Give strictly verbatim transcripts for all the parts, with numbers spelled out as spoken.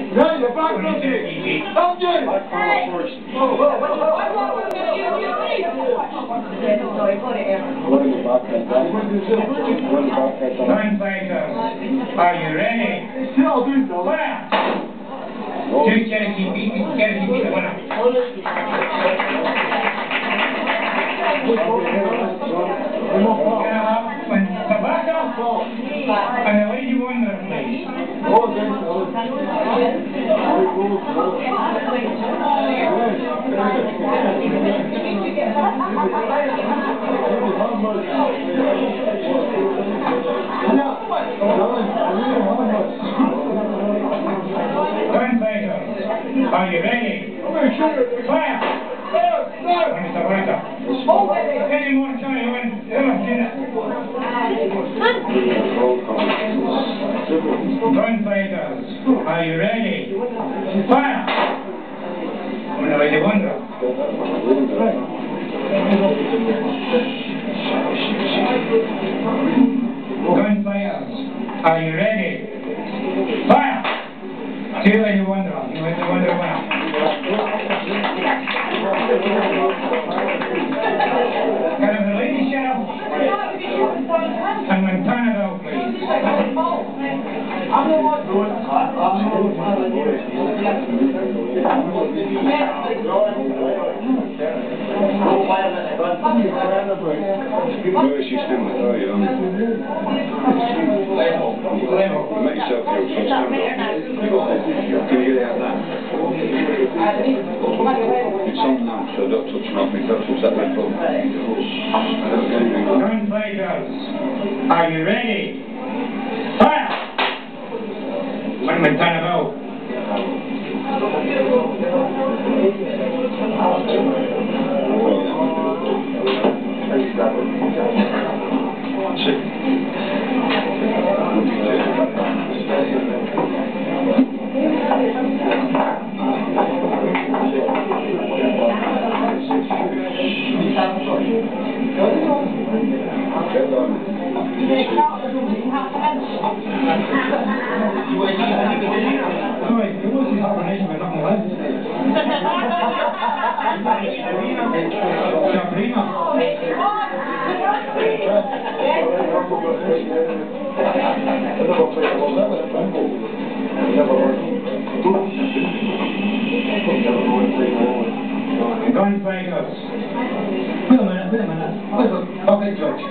No, you're back on it. Don't do it. Gunfighters, are you ready? Fire! Two Cherokee feet, Cherokee feet, the winner. When tobacco and the lady wonder, please. Gunfighters, are you ready? Fire! Mister Barker. Any more time when Gunfighters, are you ready? Fire! Una lady wonder. Gunfighters, are you ready? Fire! Two lady wonder. You lady wonder winner. Can I have the lady sheriff and Montana Bell, please? Where is she still with her, you know? Level. Level. Make yourself feel so stand up. Can you get out now? It's on now, so don't touch nothing, don't touch that red button. Gunfighters, are you ready? Fire! One Montana Bell. Gunfighters. Wait a minute, wait a minute. Okay, George.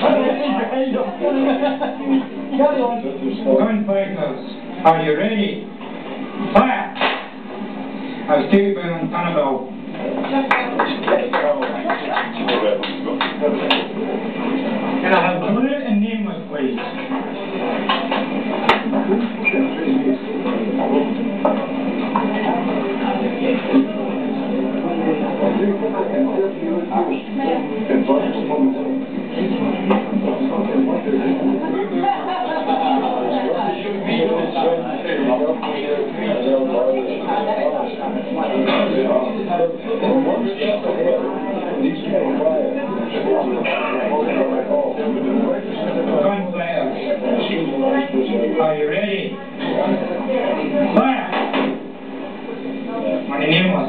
Gunfighters, are you ready? Fire! I was taken by Montana Bell. Can I have blue and nameless, please? Gunfighters, are you ready? Fire! My name was.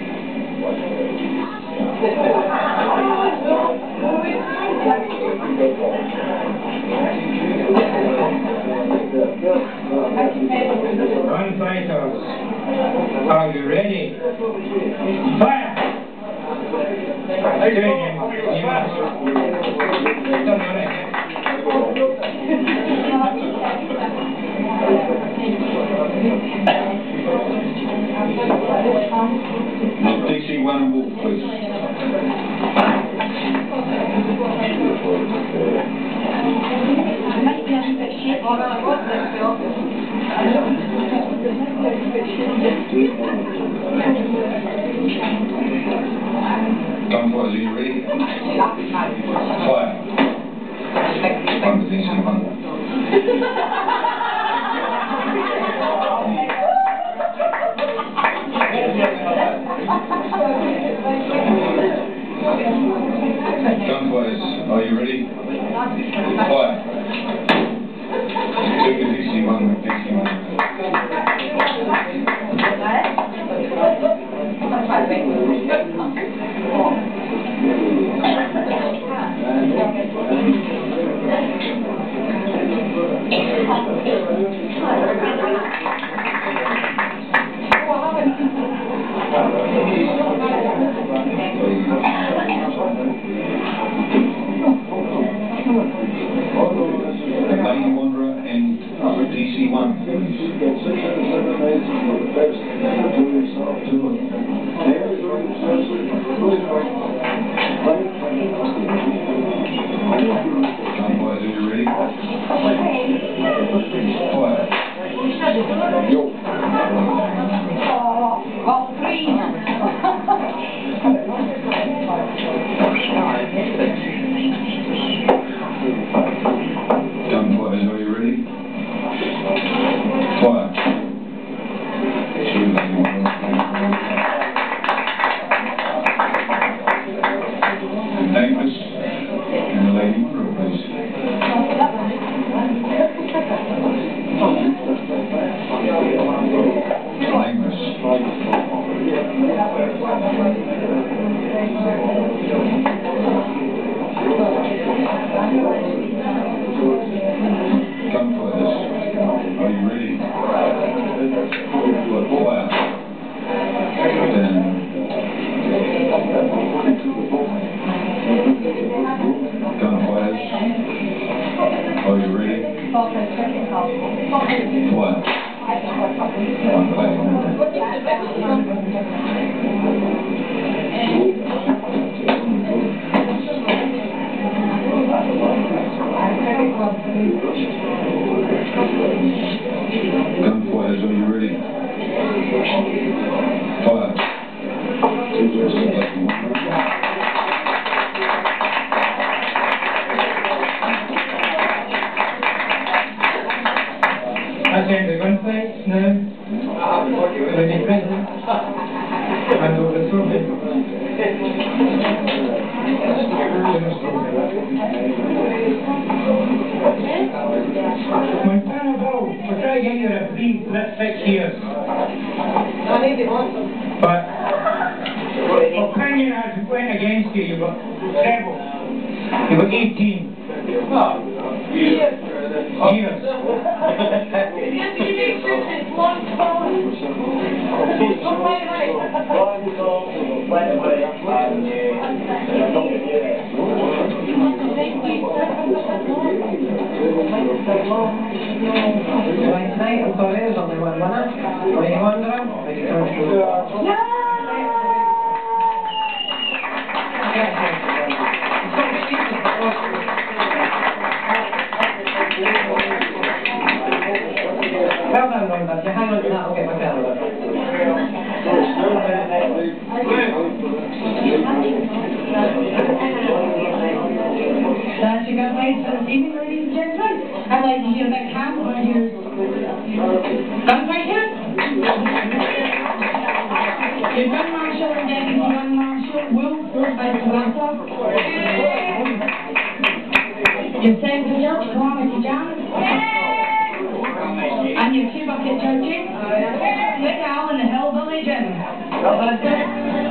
Gunfighters, are you ready? Fire! No, Dixie, one and wolf, please. Gunfighters, are you ready? Fire. One for Dixie, one. Gunfighters, are you ready? Fire. Two for Dixie, one for Dixie, one. All three. Gunfighters, are you ready? Fire. Nameless. And the lady in front, please. Nameless. Gunfighters, are you ready? Fire. Then. Gunfighters, are you ready? Fire. One play. Gunfighters, are you ready? Fire. That's the end of the gunfight. Now, ready, President. Hand over the trophy. Montana Ball, we'll try to get you a brief last six years. But opinion has went against you. You've got several. You've got eighteen. Years. Years. Right tonight, I'm sorry, there's only one winner. Ready, Wanderer? Ready, come through. Well done, Wanderer. If you hang on to that, I'll get my camera. That's your gunfight for this evening, ladies and gentlemen. I'd like to hear a big hand on your gunfight here. Your gun marshal and deputy gun marshal will first by Samantha. Your second judge, Calamity Jan. And your two bucket judging, Big Al and the Hillbilly Jim.